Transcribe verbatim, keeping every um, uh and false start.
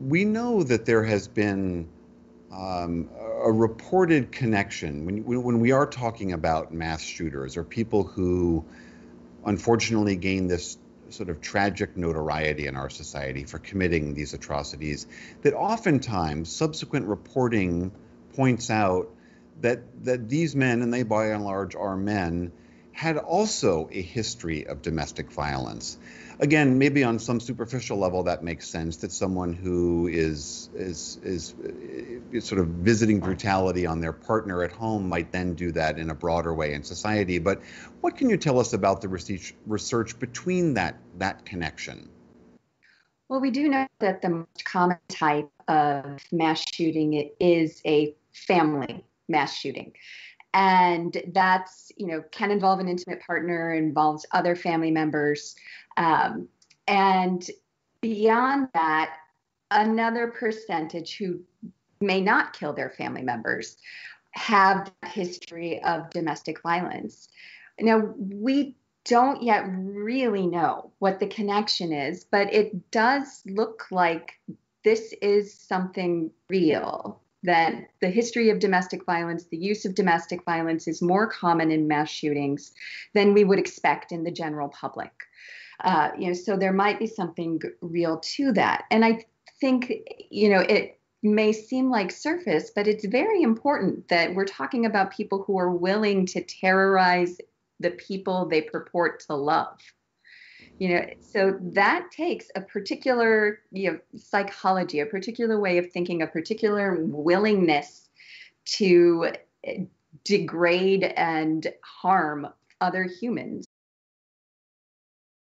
we know that there has been um, a reported connection when, when we are talking about mass shooters or people who unfortunately gain this sort of tragic notoriety in our society for committing these atrocities, that oftentimes subsequent reporting points out that that these men, and they by and large are men, had also a history of domestic violence. Again, maybe on some superficial level that makes sense, that someone who is is is, is sort of visiting brutality on their partner at home might then do that in a broader way in society. But what can you tell us about the research research between that that connection? Well, we do know that the most common type of mass shooting is a family mass shooting. And that's, you know, can involve an intimate partner, involves other family members. Um, and beyond that, another percentage who may not kill their family members have that history of domestic violence. Now, we don't yet really know what the connection is, but it does look like this is something real, that the history of domestic violence, the use of domestic violence is more common in mass shootings than we would expect in the general public. Uh, you know, so there might be something real to that. And I think, you know, it may seem like surface, but it's very important that we're talking about people who are willing to terrorize the people they purport to love. You know, so that takes a particular, you know, psychology, a particular way of thinking, a particular willingness to degrade and harm other humans.